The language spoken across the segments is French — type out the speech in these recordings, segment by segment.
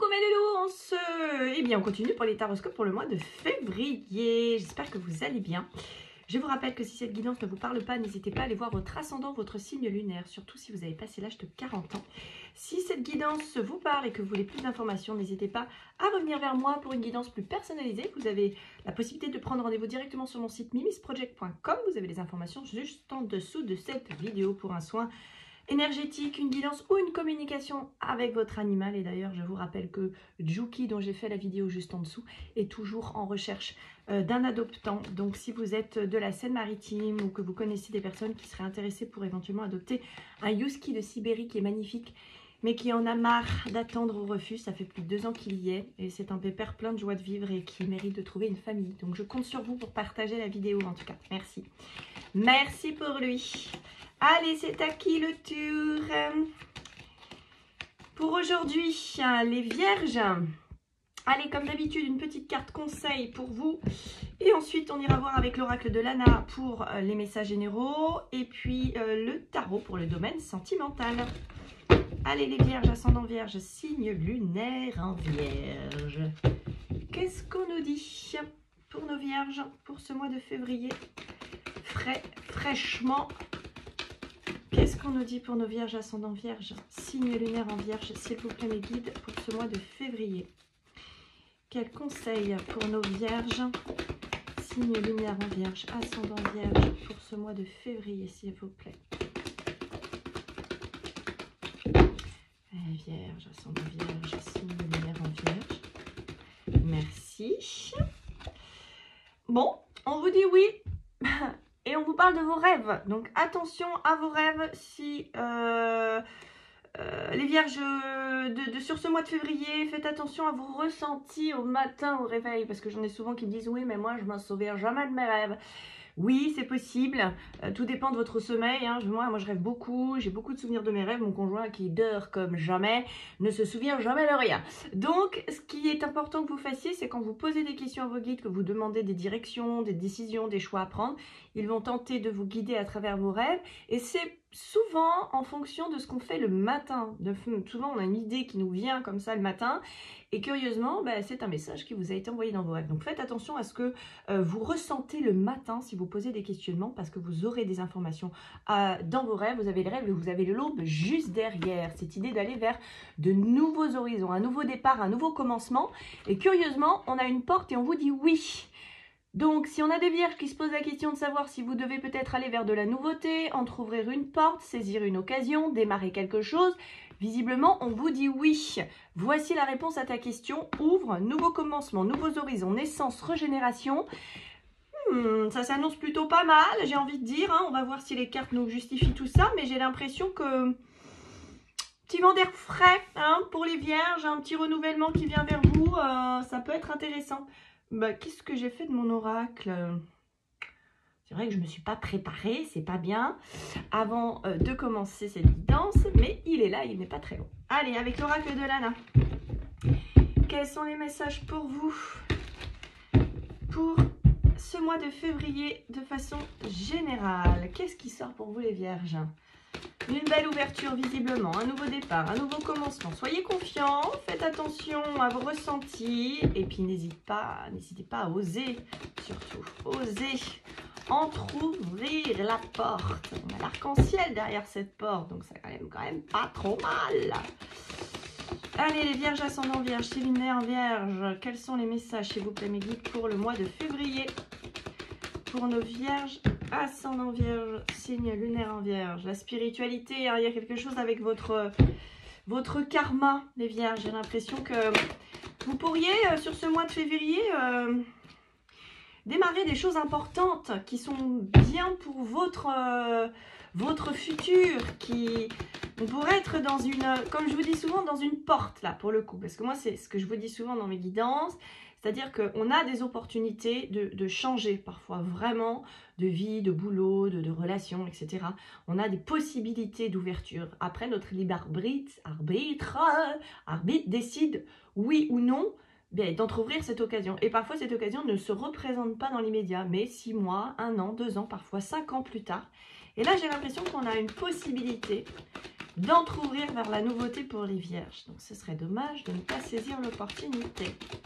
mes loulous, Eh bien, on continue pour les taroscopes pour le mois de février. J'espère que vous allez bien. Je vous rappelle que si cette guidance ne vous parle pas, n'hésitez pas à aller voir votre ascendant, votre signe lunaire, surtout si vous avez passé l'âge de 40 ans. Si cette guidance vous parle et que vous voulez plus d'informations, n'hésitez pas à revenir vers moi pour une guidance plus personnalisée. Vous avez la possibilité de prendre rendez-vous directement sur mon site mimisproject.com. Vous avez les informations juste en dessous de cette vidéo pour un soin énergétique, une guidance ou une communication avec votre animal. Et d'ailleurs, je vous rappelle que Juki, dont j'ai fait la vidéo juste en dessous, est toujours en recherche d'un adoptant. Donc, si vous êtes de la Seine-Maritime ou que vous connaissez des personnes qui seraient intéressées pour éventuellement adopter un Husky de Sibérie qui est magnifique, mais qui en a marre d'attendre au refuge, ça fait plus de 2 ans qu'il y est, et c'est un pépère plein de joie de vivre et qui mérite de trouver une famille. Donc, je compte sur vous pour partager la vidéo, en tout cas. Merci. Merci pour lui. Allez, c'est à qui le tour? Pour aujourd'hui, les vierges. Allez, comme d'habitude, une petite carte conseil pour vous. Et ensuite, on ira voir avec l'oracle de Lana pour les messages généraux. Et puis, le tarot pour le domaine sentimental. Allez, les vierges, ascendant vierge, signe lunaire en vierge. Qu'est-ce qu'on nous dit pour nos vierges pour ce mois de février? Fraîchement. Qu'est-ce qu'on nous dit pour nos vierges, ascendant vierge, signe lunaire en vierge, s'il vous plaît mes guides, pour ce mois de février? Quels conseils pour nos vierges, signe lunaire en vierge, ascendant vierge, pour ce mois de février, s'il vous plaît? Vierge, ascendant vierge, signe lunaire en vierge. Merci. Bon, on vous dit oui. Et on vous parle de vos rêves. Donc attention à vos rêves si les vierges sur ce mois de février, faites attention à vos ressentis au matin au réveil. Parce que j'en ai souvent qui me disent oui mais moi je m'en souviens jamais de mes rêves. Oui, c'est possible. Tout dépend de votre sommeil. Hein. Moi, je rêve beaucoup. J'ai beaucoup de souvenirs de mes rêves. Mon conjoint, qui dort comme jamais, ne se souvient jamais de rien. Donc, ce qui est important que vous fassiez, c'est quand vous posez des questions à vos guides, que vous demandez des directions, des décisions, des choix à prendre, ils vont tenter de vous guider à travers vos rêves. Et c'est souvent en fonction de ce qu'on fait le matin. Souvent, on a une idée qui nous vient comme ça le matin. Et curieusement, c'est un message qui vous a été envoyé dans vos rêves. Donc faites attention à ce que vous ressentez le matin si vous posez des questionnements, parce que vous aurez des informations dans vos rêves. Vous avez le rêve et vous avez l'aube juste derrière. Cette idée d'aller vers de nouveaux horizons, un nouveau départ, un nouveau commencement. Et curieusement, on a une porte et on vous dit oui. Donc, si on a des vierges qui se posent la question de savoir si vous devez peut-être aller vers de la nouveauté, entrouvrir une porte, saisir une occasion, démarrer quelque chose, visiblement, on vous dit oui. Voici la réponse à ta question. Ouvre, nouveau commencement, nouveaux horizons, naissance, régénération. Ça s'annonce plutôt pas mal, j'ai envie de dire. Hein. On va voir si les cartes nous justifient tout ça, mais j'ai l'impression que... Petit vent d'air frais pour les vierges, un petit renouvellement qui vient vers vous, ça peut être intéressant. Qu'est-ce que j'ai fait de mon oracle? C'est vrai que je ne me suis pas préparée, c'est pas bien, avant de commencer cette guidance, mais il est là, il n'est pas très long. Allez, avec l'oracle de Lana, quels sont les messages pour vous pour ce mois de février de façon générale? Qu'est-ce qui sort pour vous les vierges? Une belle ouverture visiblement, un nouveau départ, un nouveau commencement. Soyez confiants, faites attention à vos ressentis et puis n'hésitez pas à oser, surtout, oser entrouvrir la porte. On a l'arc-en-ciel derrière cette porte, donc ça quand même pas trop mal. Allez les vierges, ascendant vierge, signe lunaire vierge, quels sont les messages s'il vous plaît mes guides pour le mois de février? Pour nos vierges, ascendant vierge, signe lunaire en vierge. La spiritualité, hein, il y a quelque chose avec votre karma, les vierges. J'ai l'impression que vous pourriez, sur ce mois de février, démarrer des choses importantes qui sont bien pour votre futur. On pourrait être dans une, comme je vous dis souvent, dans une porte, là, pour le coup. Parce que moi, c'est ce que je vous dis souvent dans mes guidances. C'est-à-dire qu'on a des opportunités de changer parfois vraiment de vie, de boulot, de relations, etc. On a des possibilités d'ouverture. Après, notre libre arbitre décide oui ou non d'entrouvrir cette occasion. Et parfois, cette occasion ne se représente pas dans l'immédiat, mais 6 mois, 1 an, 2 ans, parfois 5 ans plus tard. Et là, j'ai l'impression qu'on a une possibilité d'entrouvrir vers la nouveauté pour les vierges. Donc ce serait dommage de ne pas saisir l'opportunité.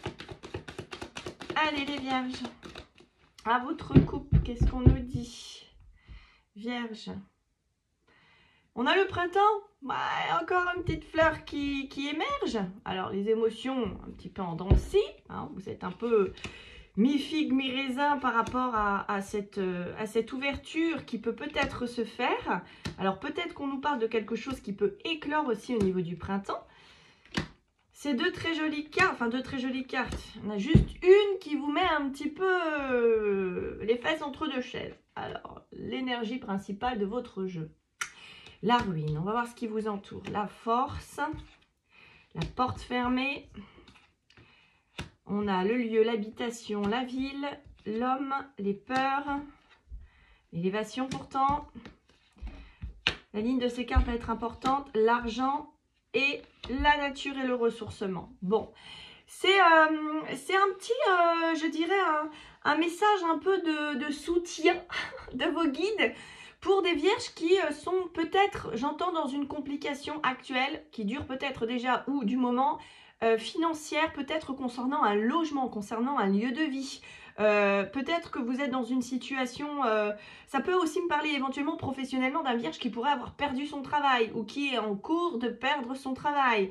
Allez les vierges, à votre couple, qu'est-ce qu'on nous dit? Vierge. On a le printemps, ouais, encore une petite fleur qui émerge. Alors les émotions un petit peu en dents de scie, hein, vous êtes un peu mi-figue, mi-raisin par rapport à cette ouverture qui peut-être se faire. Alors peut-être qu'on nous parle de quelque chose qui peut éclore aussi au niveau du printemps. C'est deux très jolies cartes, enfin deux très jolies cartes. On a juste une qui vous met un petit peu les fesses entre deux chaises. Alors, l'énergie principale de votre jeu. La ruine, on va voir ce qui vous entoure. La force, la porte fermée. On a le lieu, l'habitation, la ville, l'homme, les peurs, l'élévation pourtant. La ligne de ces cartes va être importante. L'argent et la nature et le ressourcement. Bon, c'est un petit, je dirais, un message un peu de soutien de vos guides pour des vierges qui sont peut-être, j'entends, dans une complication actuelle qui dure peut-être déjà ou du moment financière, peut-être concernant un logement, concernant un lieu de vie. Peut-être que vous êtes dans une situation, ça peut aussi me parler éventuellement professionnellement d'un vierge qui pourrait avoir perdu son travail ou qui est en cours de perdre son travail.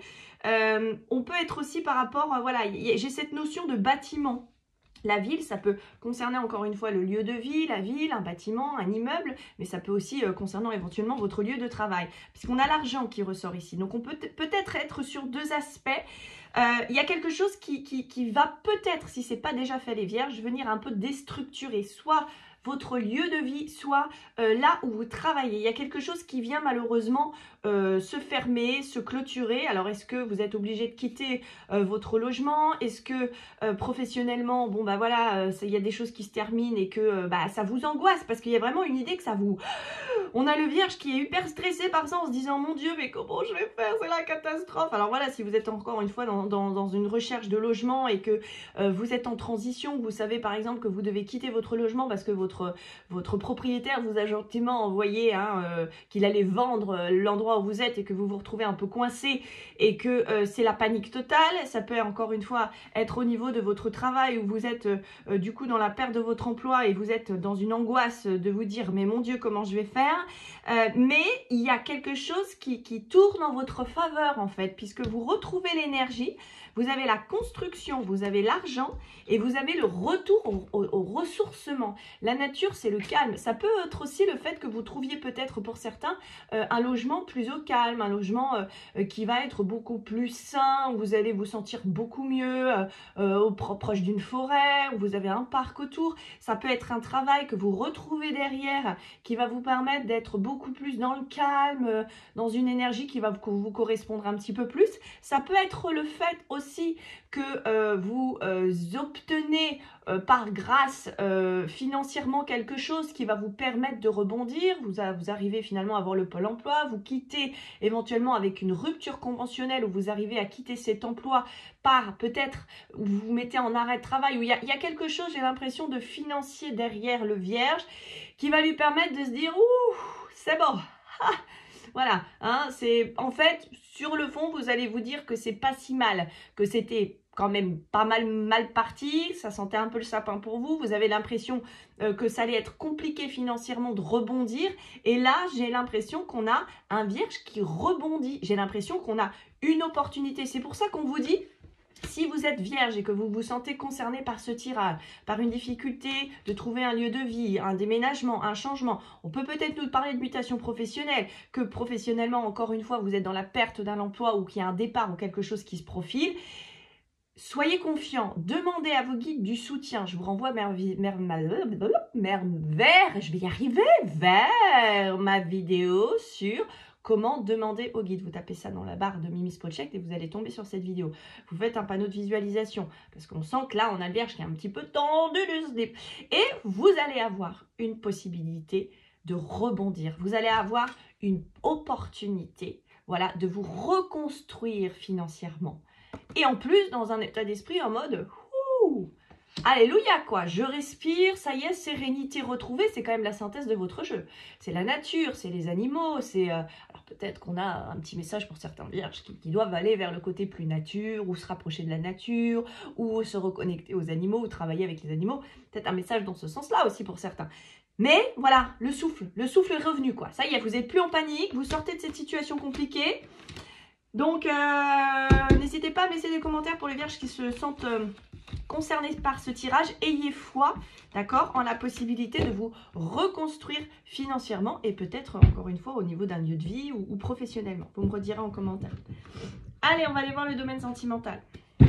On peut être aussi par rapport, voilà, j'ai cette notion de bâtiment. La ville, ça peut concerner encore une fois le lieu de vie, la ville, un bâtiment, un immeuble, mais ça peut aussi concerner éventuellement votre lieu de travail, puisqu'on a l'argent qui ressort ici. Donc on peut peut-être être sur deux aspects. Il y a quelque chose qui va peut-être, si ce n'est pas déjà fait les vierges, venir un peu déstructurer soit votre lieu de vie, soit là où vous travaillez. Il y a quelque chose qui vient malheureusement se fermer, se clôturer. Alors, est-ce que vous êtes obligé de quitter votre logement? Est-ce que professionnellement, bon, bah voilà, il y a des choses qui se terminent et que ça vous angoisse? Parce qu'il y a vraiment une idée que ça vous... On a le vierge qui est hyper stressé par ça en se disant, mon Dieu, mais comment je vais faire? C'est la catastrophe. Alors voilà, si vous êtes encore une fois dans une recherche de logement et que vous êtes en transition, vous savez par exemple que vous devez quitter votre logement parce que votre propriétaire vous a gentiment envoyé qu'il allait vendre l'endroit où vous êtes et que vous vous retrouvez un peu coincé et que c'est la panique totale. Ça peut encore une fois être au niveau de votre travail où vous êtes du coup dans la perte de votre emploi et vous êtes dans une angoisse de vous dire mais mon Dieu comment je vais faire, mais il y a quelque chose qui tourne en votre faveur en fait, puisque vous retrouvez l'énergie, vous avez la construction, vous avez l'argent et vous avez le retour au ressourcement. La nature, c'est le calme. Ça peut être aussi le fait que vous trouviez peut-être pour certains un logement plus au calme, un logement qui va être beaucoup plus sain, où vous allez vous sentir beaucoup mieux, proche d'une forêt, où vous avez un parc autour. Ça peut être un travail que vous retrouvez derrière, qui va vous permettre d'être beaucoup plus dans le calme, dans une énergie qui va vous correspondre un petit peu plus. Ça peut être le fait aussi que vous obtenez par grâce financièrement quelque chose qui va vous permettre de rebondir, vous arrivez finalement à avoir le pôle emploi, vous quittez éventuellement avec une rupture conventionnelle où vous arrivez à quitter cet emploi par peut-être vous vous mettez en arrêt de travail, où il y a quelque chose, j'ai l'impression, de financier derrière le vierge qui va lui permettre de se dire « Ouh, c'est bon ah !» Voilà, hein, c'est en fait, sur le fond, vous allez vous dire que c'est pas si mal, que c'était quand même pas mal parti, ça sentait un peu le sapin pour vous, vous avez l'impression que ça allait être compliqué financièrement de rebondir, et là, j'ai l'impression qu'on a un vierge qui rebondit, j'ai l'impression qu'on a une opportunité, c'est pour ça qu'on vous dit... Si vous êtes vierge et que vous vous sentez concerné par ce tirage, par une difficulté de trouver un lieu de vie, un déménagement, un changement, on peut peut-être nous parler de mutation professionnelle, que professionnellement, encore une fois, vous êtes dans la perte d'un emploi ou qu'il y a un départ ou quelque chose qui se profile. Soyez confiants, demandez à vos guides du soutien. Je vous renvoie vers ma vidéo sur... Comment demander au guide. Vous tapez ça dans la barre de Mimi Spolcheck et vous allez tomber sur cette vidéo. Vous faites un panneau de visualisation parce qu'on sent que là, on a le vierge qui est un petit peu tendu du slip. Et vous allez avoir une possibilité de rebondir. Vous allez avoir une opportunité, voilà, de vous reconstruire financièrement. Et en plus, dans un état d'esprit en mode « Ouh !» Alléluia, quoi. Je respire, ça y est, sérénité retrouvée. C'est quand même la synthèse de votre jeu. C'est la nature, c'est les animaux, c'est... alors peut-être qu'on a un petit message pour certains vierges qui doivent aller vers le côté plus nature, ou se rapprocher de la nature, ou se reconnecter aux animaux, ou travailler avec les animaux. Peut-être un message dans ce sens-là aussi pour certains. Mais voilà, le souffle est revenu, quoi. Ça y est, vous n'êtes plus en panique, vous sortez de cette situation compliquée. Donc, n'hésitez pas à me laisser des commentaires pour les vierges qui se sentent concernés par ce tirage. Ayez foi, d'accord, en la possibilité de vous reconstruire financièrement et peut-être, encore une fois, au niveau d'un lieu de vie ou professionnellement. Vous me redirez en commentaire. Allez, on va aller voir le domaine sentimental.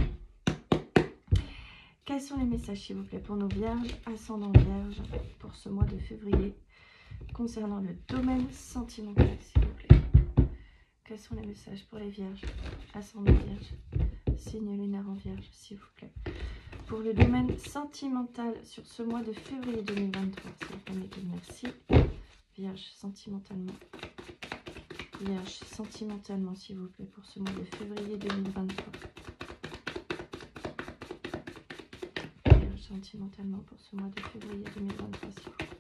Quels sont les messages, s'il vous plaît, pour nos vierges, ascendant vierge, pour ce mois de février, concernant le domaine sentimental, s'il vous plaît. Quels sont les messages pour les vierges, ascendant vierge, signe lunaire en vierge, s'il vous plaît. Pour le domaine sentimental sur ce mois de février 2023, s'il vous plaît, merci. Vierge, sentimentalement. Vierge, sentimentalement, s'il vous plaît, pour ce mois de février 2023. Vierge, sentimentalement, pour ce mois de février 2023, s'il vous plaît.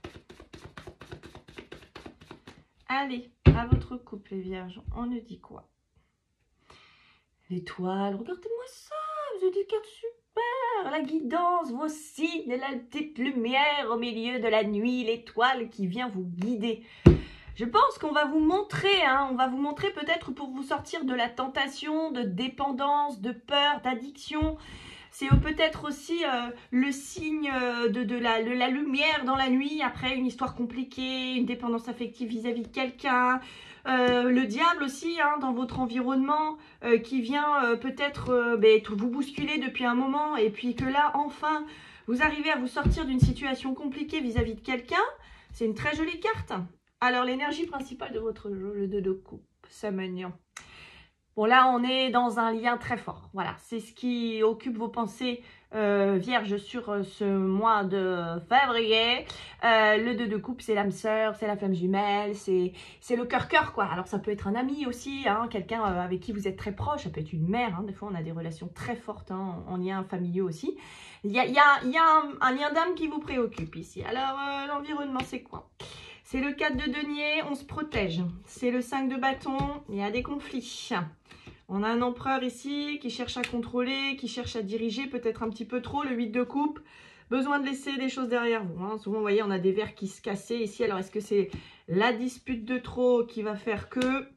Allez, à votre couple, les vierges, on nous dit quoi? L'étoile, regardez-moi ça, vous avez des cartes super, la guidance, vos signes, la petite lumière au milieu de la nuit, l'étoile qui vient vous guider. Je pense qu'on va vous montrer, on va vous montrer peut-être pour vous sortir de la tentation, de dépendance, de peur, d'addiction. C'est peut-être aussi le signe de la lumière dans la nuit, après une histoire compliquée, une dépendance affective vis-à-vis de quelqu'un. Le diable aussi, dans votre environnement, qui vient peut-être vous bousculer depuis un moment, et puis que là, enfin, vous arrivez à vous sortir d'une situation compliquée vis-à-vis de quelqu'un. C'est une très jolie carte. Alors, l'énergie principale de votre jeu, le 2 de coupe, c'est mignon. Bon, là, on est dans un lien très fort. Voilà, c'est ce qui occupe vos pensées vierges sur ce mois de février. Le 2 de coupe, c'est l'âme sœur, c'est la flamme jumelle, c'est le cœur-cœur, quoi. Alors, ça peut être un ami aussi, quelqu'un avec qui vous êtes très proche. Ça peut être une mère. Des fois, on a des relations très fortes en lien familiaux aussi. Il y a un lien d'âme qui vous préoccupe ici. Alors, l'environnement, c'est quoi? C'est le 4 de denier, on se protège. C'est le 5 de bâton, il y a des conflits. On a un empereur ici qui cherche à contrôler, qui cherche à diriger peut-être un petit peu trop. Le 8 de coupe, besoin de laisser des choses derrière vous. Souvent, vous voyez, on a des verres qui se cassaient ici. Alors, est-ce que c'est la dispute de trop qui va faire que...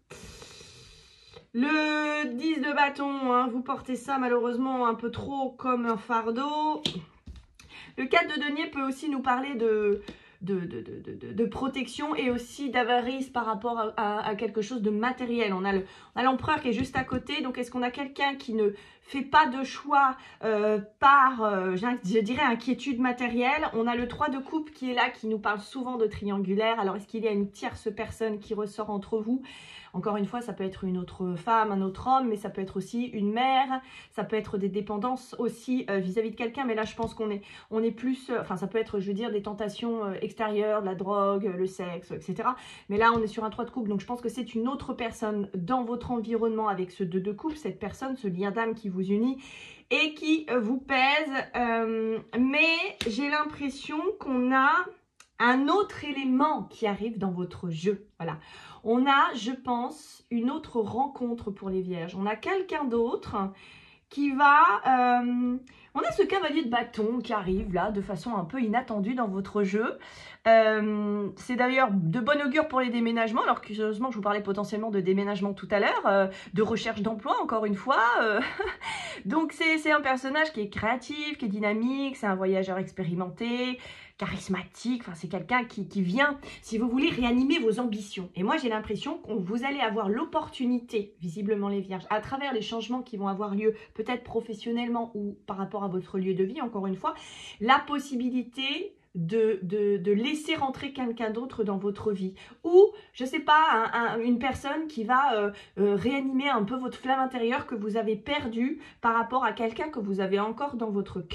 Le 10 de bâton, vous portez ça malheureusement un peu trop comme un fardeau. Le 4 de denier peut aussi nous parler de protection et aussi d'avarice par rapport à quelque chose de matériel. On a l'empereur qui est juste à côté. Donc, est-ce qu'on a quelqu'un qui ne fait pas de choix par, je dirais, inquiétude matérielle? On a le 3 de coupe qui est là, qui nous parle souvent de triangulaire. Alors, est-ce qu'il y a une tierce personne qui ressort entre vous? Encore une fois, ça peut être une autre femme, un autre homme, mais ça peut être aussi une mère. Ça peut être des dépendances aussi vis-à-vis de quelqu'un. Mais là, je pense qu'on est plus... Enfin, ça peut être, je veux dire, des tentations extérieures, de la drogue, le sexe, etc. Mais là, on est sur un 3 de coupe. Donc, je pense que c'est une autre personne dans votre environnement avec ce 2 de coupe. Cette personne, ce lien d'âme qui vous unit et qui vous pèse. Mais j'ai l'impression qu'on a un autre élément qui arrive dans votre jeu. Voilà. On a, je pense, une autre rencontre pour les vierges. On a quelqu'un d'autre qui va... on a ce cavalier de bâton qui arrive là de façon un peu inattendue dans votre jeu. C'est d'ailleurs de bon augure pour les déménagements, alors que curieusement je vous parlais potentiellement de déménagement tout à l'heure, de recherche d'emploi encore une fois. Donc c'est un personnage qui est créatif, qui est dynamique, c'est un voyageur expérimenté, charismatique, enfin c'est quelqu'un qui vient, si vous voulez, réanimer vos ambitions. Et moi j'ai l'impression que vous allez avoir l'opportunité, visiblement les vierges, à travers les changements qui vont avoir lieu, peut-être professionnellement ou par rapport à votre lieu de vie, encore une fois, la possibilité de laisser rentrer quelqu'un d'autre dans votre vie. Ou, je sais pas, une personne qui va réanimer un peu votre flamme intérieure que vous avez perdue par rapport à quelqu'un que vous avez encore dans votre cœur,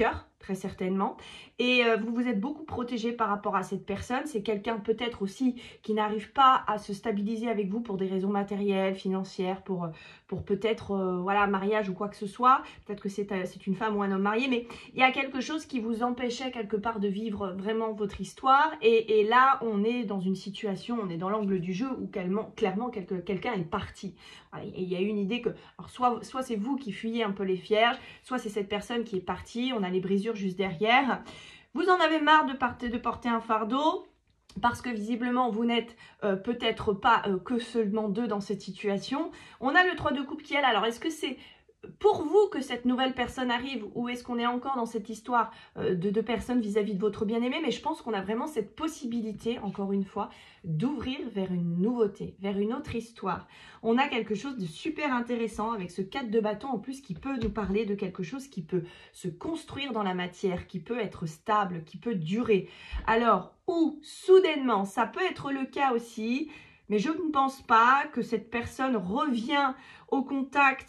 très certainement. Et vous vous êtes beaucoup protégé par rapport à cette personne. C'est quelqu'un peut-être aussi qui n'arrive pas à se stabiliser avec vous pour des raisons matérielles, financières, pour peut-être, voilà, mariage ou quoi que ce soit. Peut-être que c'est une femme ou un homme marié, mais il y a quelque chose qui vous empêchait quelque part de vivre vraiment votre histoire. Et là, on est dans une situation, on est dans l'angle du jeu où clairement quelqu'un est parti. Voilà, et il y a une idée que, alors soit c'est vous qui fuyez un peu les vierges, soit c'est cette personne qui est partie, on a les brisures juste derrière. Vous en avez marre de porter un fardeau, parce que visiblement, vous n'êtes peut-être pas que seulement deux dans cette situation. On a le 3 de coupe qui est là. Alors, est-ce que c'est pour vous que cette nouvelle personne arrive, ou est-ce qu'on est encore dans cette histoire de deux personnes vis-à-vis de votre bien-aimé? Mais je pense qu'on a vraiment cette possibilité, encore une fois, d'ouvrir vers une nouveauté, vers une autre histoire. On a quelque chose de super intéressant avec ce 4 de bâton en plus qui peut nous parler de quelque chose qui peut se construire dans la matière, qui peut être stable, qui peut durer. Alors, ou soudainement, ça peut être le cas aussi, mais je ne pense pas que cette personne revient au contact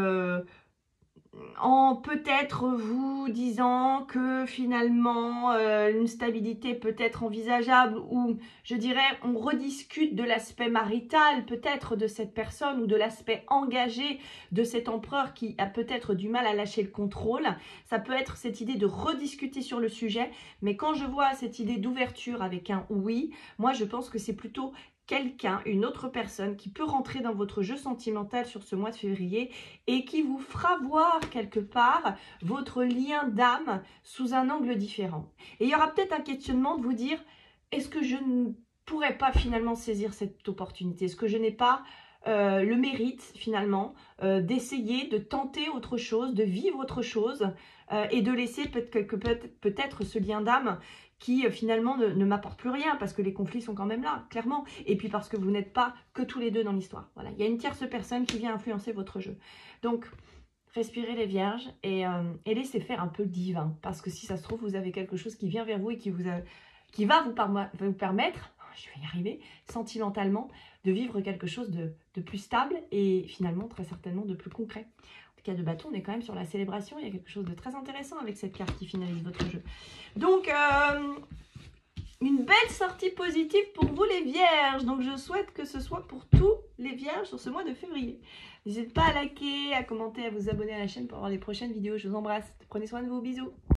en peut-être vous disant que finalement une stabilité peut être envisageable, ou je dirais on rediscute de l'aspect marital peut-être de cette personne, ou de l'aspect engagé de cet empereur qui a peut-être du mal à lâcher le contrôle. Ça peut être cette idée de rediscuter sur le sujet, mais quand je vois cette idée d'ouverture avec un oui, moi je pense que c'est plutôt quelqu'un, une autre personne qui peut rentrer dans votre jeu sentimental sur ce mois de février et qui vous fera voir quelque part votre lien d'âme sous un angle différent. Et il y aura peut-être un questionnement de vous dire, est-ce que je ne pourrais pas finalement saisir cette opportunité? Est-ce que je n'ai pas le mérite finalement d'essayer, de tenter autre chose, de vivre autre chose et de laisser peut-être ce lien d'âme qui finalement ne m'apporte plus rien, parce que les conflits sont quand même là, clairement. Et puis parce que vous n'êtes pas que tous les deux dans l'histoire. Voilà, il y a une tierce personne qui vient influencer votre jeu. Donc, respirez les vierges et laissez faire un peu le divin. Parce que si ça se trouve, vous avez quelque chose qui vient vers vous et qui va vous permettre, je vais y arriver, sentimentalement, de vivre quelque chose de plus stable et finalement, très certainement, de plus concret. En tout cas, de bâton, on est quand même sur la célébration. Il y a quelque chose de très intéressant avec cette carte qui finalise votre jeu. Donc, une belle sortie positive pour vous les vierges. Donc, je souhaite que ce soit pour tous les vierges sur ce mois de février. N'hésitez pas à liker, à commenter, à vous abonner à la chaîne pour avoir les prochaines vidéos. Je vous embrasse. Prenez soin de vous. Bisous.